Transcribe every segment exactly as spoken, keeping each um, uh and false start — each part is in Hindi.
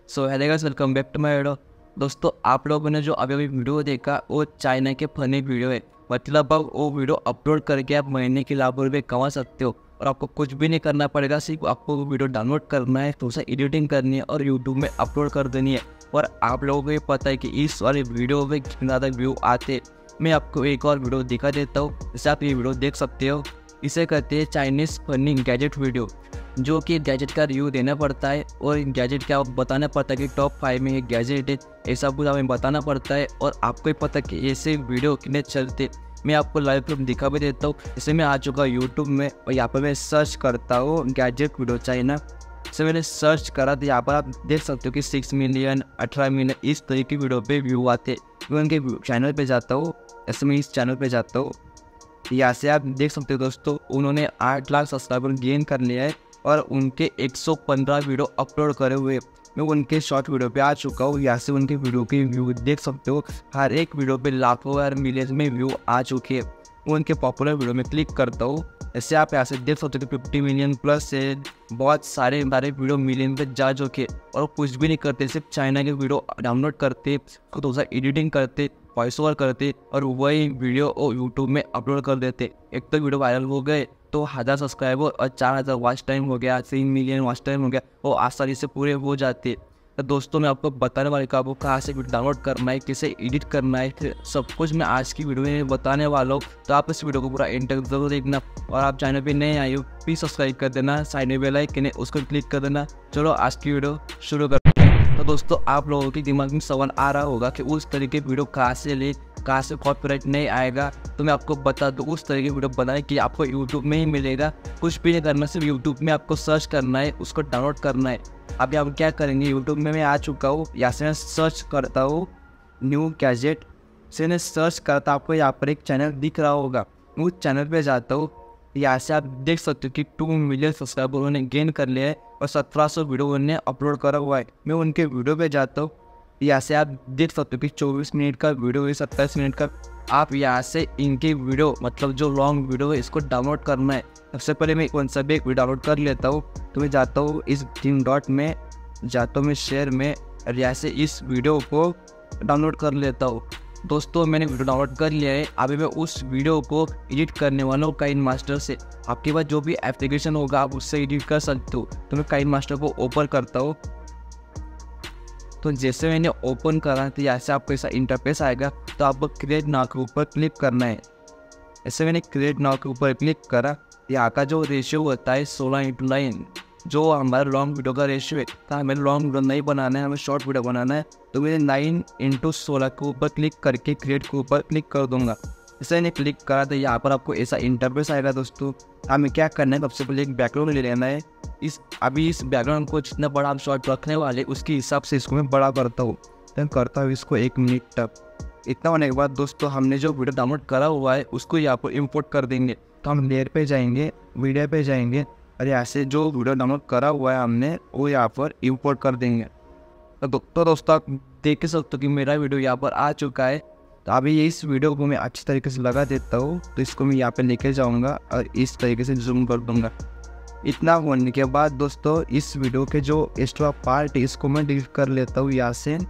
So hello guys, welcome back to my video. दोस्तों, आप लोगों ने जो अभी अभी वीडियो देखा वो चाइना के फनी वीडियो है। मतलब अब वो वीडियो अपलोड करके आप महीने के लाखों रुपये कमा सकते हो और आपको कुछ भी नहीं करना पड़ेगा। सिर्फ आपको वो वीडियो डाउनलोड करना है, तो उसे एडिटिंग करनी है और यूट्यूब में अपलोड कर देनी है। और आप लोगों को ये पता है कि इस वाले वीडियो में कितने ज़्यादा व्यू आते। मैं आपको एक और वीडियो दिखा देता हूँ, जिससे आप ये वीडियो देख सकते हो। इसे कहते हैं चाइनीज़ फनी गैजेट वीडियो, जो कि गैजेट का रिव्यू देना पड़ता है और गैजेट का बताना पड़ता है कि टॉप फाइव में एक गैजेट है, ऐसा कुछ हमें बताना पड़ता है। और आपको ही पता है कि ऐसे वीडियो कितने चलते। मैं आपको लाइव प्रूफ दिखा भी देता हूँ। जैसे मैं आ चुका यूट्यूब में और यहाँ पर मैं सर्च करता हूँ गैजेट वीडियो चाइना। जैसे मैंने सर्च करा तो यहाँ पर आप देख सकते हो कि सिक्स मिलियन अठारह मिलियन इस तरीके की वीडियो पे व्यू आते। मैं उनके चैनल पे जाता हूँ। ऐसे मैं इस चैनल पे जाता हूँ, यहाँ से आप देख सकते हो दोस्तों, उन्होंने आठ लाख सब्सक्राइबर गेन कर लिया है और उनके एक सौ पंद्रह वीडियो अपलोड करे हुए। मैं उनके शॉर्ट वीडियो पे आ चुका हूँ। यहाँ से उनके वीडियो के व्यू देख सकते हो। हर एक वीडियो पे लाखों और मिलियन में व्यू आ चुके हैं। मैं उनके पॉपुलर वीडियो में क्लिक करता हूँ। ऐसे आप यहाँ से देख सकते हो कि फिफ्टी मिलियन प्लस है। बहुत सारे सारे वीडियो मिलियन पे जा चुके और कुछ भी नहीं करते, सिर्फ चाइना के वीडियो डाउनलोड करते, खुद उसका एडिटिंग करते, वॉइस ओवर करते और वही वीडियो वो यूट्यूब में अपलोड कर देते। एक तो वीडियो वायरल हो गए तो हज़ार सब्सक्राइबर और चार हज़ार वॉच टाइम हो गया, तीन मिलियन वॉच टाइम हो गया, वो आसानी से पूरे हो जाते। तो दोस्तों, मैं आपको बताने वाले आपको कहाँ से वीडियो डाउनलोड करना है, कैसे एडिट करना है, फिर सब कुछ मैं आज की वीडियो में बताने वाला हूँ। तो आप इस वीडियो को पूरा एंड तक जरूर देखना। और आप चैनल पे नए आए हो प्लीज़ सब्सक्राइब कर देना, साइड में बेल आइकन है उसको क्लिक कर देना। चलो आज की वीडियो शुरू करते हैं। तो दोस्तों, आप लोगों के दिमाग में सवाल आ रहा होगा कि उस तरीके की वीडियो कहाँ से ले, कहाँ से कॉपीराइट नहीं आएगा। तो मैं आपको बता दूँ, उस तरह की वीडियो बनाए कि आपको यूट्यूब में ही मिलेगा। कुछ भी नहीं करना, सिर्फ यूट्यूब में आपको सर्च करना है, उसको डाउनलोड करना है। अभी आप क्या करेंगे, यूट्यूब में मैं आ चुका हूँ। यहाँ से मैं सर्च करता हूँ न्यू गैजेट। से मैं सर्च करता, आपको यहाँ पर एक चैनल दिख रहा होगा। मैं उस चैनल पे जाता हूँ। यहाँ से आप देख सकते हो कि टू मिलियन सब्सक्राइबर उन्होंने गेन कर लिया है और सत्रह सौ वीडियो उन्होंने अपलोड करा हुआ है। मैं उनके वीडियो पे जाता हूँ। यहाँ से आप देख सकते हो कि चौबीस मिनट का वीडियो है, सत्ताईस मिनट का। आप यहाँ से इनके वीडियो, मतलब जो लॉन्ग वीडियो है, इसको डाउनलोड करना है। सबसे पहले मैं कौन सा भी एक वीडियो डाउनलोड कर लेता हूँ। तो मैं जाता हूँ इस तीन डॉट में, जाता हूँ मैं शेयर में और यहाँ से इस वीडियो को डाउनलोड कर लेता हूँ। दोस्तों, मैंने वीडियो डाउनलोड कर लिया है। अभी मैं उस वीडियो को एडिट करने वाला हूँ काइन मास्टर से। आपके पास जो भी एप्लीकेशन होगा आप उससे एडिट कर सकते हो। तो मैं काइन मास्टर को ओपन करता हूँ। तो जैसे मैंने ओपन करा तो यहाँ से आपको ऐसा इंटरफेस आएगा। तो आपको क्रिएट नाउ के ऊपर क्लिक करना है। ऐसे मैंने क्रिएट नाउ के ऊपर क्लिक करा। यहाँ का जो रेशियो होता है सोलह इंटू नाइन, जो हमारा लॉन्ग वीडियो का रेशियो है। तो हमें लॉन्ग वीडियो नहीं बनाना है, हमें शॉर्ट वीडियो बनाना है। तो मैंने नाइन इंटू सोलह के ऊपर क्लिक करके क्रिएट के ऊपर क्लिक कर दूंगा। जैसे मैंने क्लिक करा तो यहाँ पर आपको ऐसा इंटरफेस आएगा। दोस्तों, हमें क्या करना है, सबसे पहले एक बैकग्राउंड ले लेना है। इस अभी इस बैकग्राउंड को जितना बड़ा आप शॉर्ट रखने वाले उसके हिसाब से इसको मैं बड़ा करता हूँ। तो करता हूँ इसको एक मिनट तक। इतना होने के बाद दोस्तों, हमने जो वीडियो डाउनलोड करा हुआ है उसको यहाँ पर इम्पोर्ट कर देंगे। तो हम लेयर पे जाएंगे, वीडियो पे जाएंगे और यहाँ से जो वीडियो डाउनलोड करा हुआ है हमने वो यहाँ पर इम्पोर्ट कर देंगे। तो दोस्तों दोस्तों आप देख सकते हो कि मेरा वीडियो यहाँ पर आ चुका है। तो अभी इस वीडियो को मैं अच्छी तरीके से लगा देता हूँ। तो इसको मैं यहाँ पे लेके जाऊँगा और इस तरीके से जूम कर दूँगा। इतना होने के बाद दोस्तों, इस वीडियो के जो एक्स्ट्रा पार्ट है इसको मैं डिलीट कर लेता हूँ यहाँ से।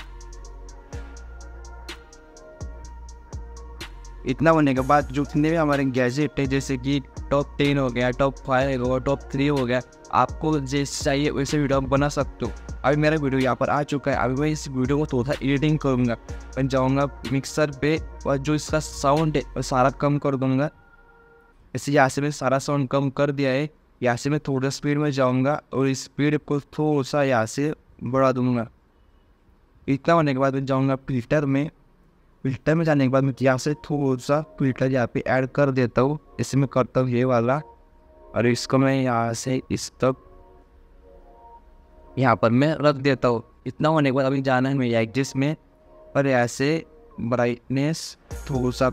इतना होने के बाद जो जितने भी हमारे गैजेट है, जैसे कि टॉप टेन हो गया, टॉप फाइव हो गया, टॉप थ्री हो गया, आपको जैसे चाहिए वैसे वीडियो आप बना सकते हो। अभी मेरा वीडियो यहाँ पर आ चुका है। अभी मैं इस वीडियो को थोड़ा सा एडिटिंग करूँगा। मैं जाऊँगा मिक्सर पे और जो इसका साउंड है वो सारा कम कर दूँगा। ऐसे यहाँ से मैं सारा साउंड कम कर दिया है। यहाँ से मैं थोड़ा स्पीड में जाऊँगा और इस स्पीड को थोड़ा सा यहाँ से बढ़ा दूँगा। इतना होने के बाद मैं जाऊँगा फिल्टर में। फिल्टर में जाने के बाद मैं यहाँ से थोड़ा सा फिल्टर यहाँ पे ऐड कर देता हूँ। इसे मैं करता हूँ ये वाला और इसको मैं यहाँ से इस तक यहाँ पर मैं रख देता हूँ। इतना होने के बाद अभी जाना है मैं एडजस्ट में और यहाँ से ब्राइटनेस, थोड़ा सा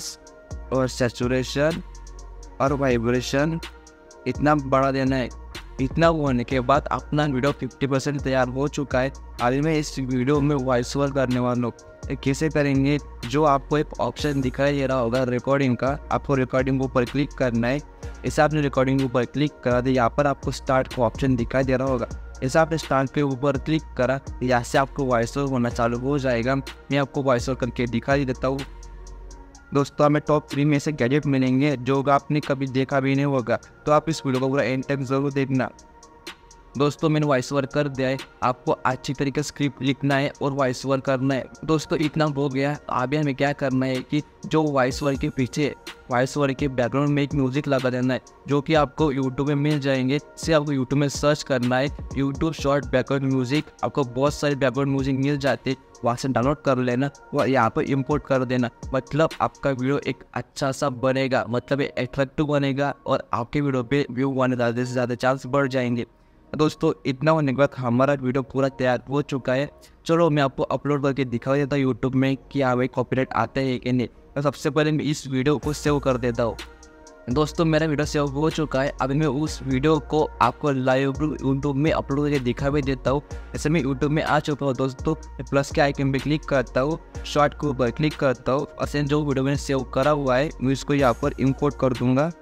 कंट्रास्ट और सैचुरेशन और वाइब्रेशन इतना बढ़ा देना है। इतना होने के बाद अपना वीडियो फिफ्टी परसेंट तैयार हो चुका है। अभी मैं इस वीडियो में वॉइस ओवर करने वाला हूँ। कैसे करेंगे, जो आपको एक ऑप्शन दिखाई दे रहा होगा रिकॉर्डिंग का, आपको रिकॉर्डिंग के ऊपर क्लिक करना है। ऐसा आपने रिकॉर्डिंग के ऊपर क्लिक करा दिया, यहाँ पर आपको स्टार्ट का ऑप्शन दिखाई दे रहा होगा। ऐसा आपने स्टार्ट के ऊपर क्लिक करा, यहाँ से आपको वॉइस ओवर होना चालू हो जाएगा। मैं आपको वॉइस ओवर करके दिखाई देता हूँ। दोस्तों हमें टॉप थ्री में से गैजेट मिलेंगे जो आपने कभी देखा भी नहीं होगा, तो आप इस वीडियो को पूरा एंड तक जरूर देखना। दोस्तों मैंने वॉइस ओवर कर दिया है, आपको अच्छी तरीके से स्क्रिप्ट लिखना है और वॉइस ओवर करना है। दोस्तों इतना हो गया, अभी हमें क्या करना है कि जो वॉइस ओवर के पीछे वॉइस ओवर के बैकग्राउंड में एक म्यूजिक लगा देना है, जो कि आपको यूट्यूब में मिल जाएंगे। इससे आपको यूट्यूब में सर्च करना है यूट्यूब शॉर्ट बैकग्राउंड म्यूजिक, आपको बहुत सारे बैकग्राउंड म्यूजिक मिल जाते, वहाँ से डाउनलोड कर लेना और यहाँ पर इंपोर्ट कर देना। मतलब आपका वीडियो एक अच्छा सा बनेगा, मतलब अट्रैक्टिव बनेगा और आपके वीडियो पे व्यू आने ज़्यादा से ज़्यादा चांस बढ़ जाएंगे। दोस्तों इतना होने के बाद हमारा वीडियो पूरा तैयार हो चुका है। चलो मैं आपको अपलोड करके दिखा देता हूँ यूट्यूब में कि हाँ भाई कॉपीराइट आता है कि नहीं। तो सबसे पहले मैं इस वीडियो को सेव कर देता हूँ। दोस्तों मेरा वीडियो सेव हो चुका है। अभी मैं उस वीडियो को आपको लाइव यूट्यूब में अपलोड करके दिखा भी देता हूँ। ऐसे मैं यूट्यूब में आ चुका हूँ। दोस्तों प्लस के आइकन पे क्लिक करता हूँ, शॉर्ट के ऊपर क्लिक करता हूँ और जो वीडियो मैंने सेव करा हुआ है मैं इसको यहाँ पर इम्पोर्ट कर दूँगा।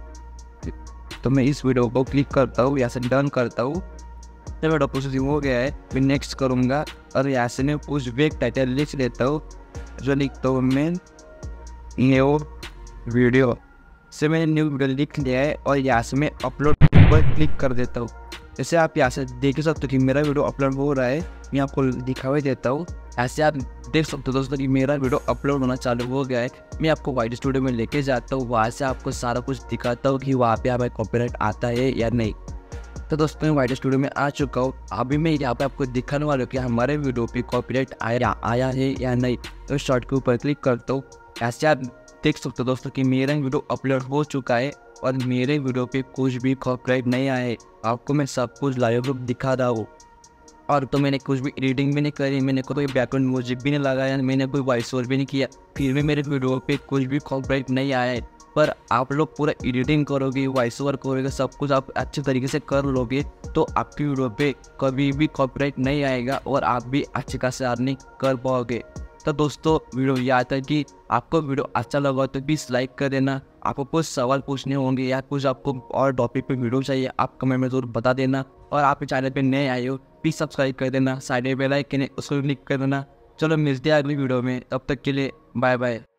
तो मैं इस वीडियो को क्लिक करता हूँ, यहाँ से डन करता हूँ। जब वीडियो प्रोसेसिंग हो गया है मैं नेक्स्ट करूँगा और यहाँ से मैं उस वेब टाइटल लिख लेता हूँ, जो लिखता हूँ मैं न्यू वीडियो। से मैंने न्यू वीडियो लिख लिया है और यहाँ से मैं अपलोड पर क्लिक कर देता हूँ। जैसे आप यहाँ से देख सकते हो कि मेरा वीडियो अपलोड हो रहा है, मैं आपको दिखावा देता हूँ। ऐसे आप देख सकते हो दोस्तों कि मेरा वीडियो अपलोड होना चालू हो गया है। मैं आपको वाइड स्टूडियो में लेके जाता हूँ, वहाँ से आपको सारा कुछ दिखाता हूँ कि वहाँ पे हमें कॉपीराइट आता है या नहीं। तो दोस्तों मैं वाइड स्टूडियो में आ चुका हूँ। अभी मैं यहाँ पे आपको दिखाने वाला हूँ कि हमारे वीडियो पे कॉपीराइट आया आया है या नहीं। तो शॉर्ट के ऊपर क्लिक करता हूँ। ऐसे आप देख सकते हो दोस्तों कि मेरा वीडियो अपलोड हो चुका है और मेरे वीडियो पे कुछ भी कॉपीराइट नहीं आया है। आपको मैं सब कुछ लाइव प्रूफ दिखा रहा हूँ। और तो मैंने कुछ भी एडिटिंग भी नहीं करी, मैंने कोई बैकग्राउंड म्यूजिक भी नहीं लगाया, मैंने कोई वॉइस ओवर भी नहीं किया, फिर भी मेरे वीडियो पे कुछ भी कॉपीराइट नहीं आया है। पर आप लोग पूरा एडिटिंग करोगे, वॉइस ओवर करोगे, सब कुछ आप अच्छे तरीके से कर लोगे तो आपकी वीडियो पे कभी भी कॉपीराइट नहीं आएगा और आप भी अच्छे खासे अर्निंग कर पाओगे। तो दोस्तों वीडियो याद है कि आपको वीडियो अच्छा लगा तो प्लीज़ लाइक कर देना। आपको कुछ सवाल पूछने होंगे या कुछ आपको और टॉपिक पे वीडियो चाहिए, आप कमेंट में ज़रूर बता देना। और आप चैनल पे नए आए हो प्लीज़ सब्सक्राइब कर देना, साइड में बेल आइकन है उसको क्लिक कर देना। चलो मिलते हैं अगली वीडियो में, तब तक के लिए बाय बाय।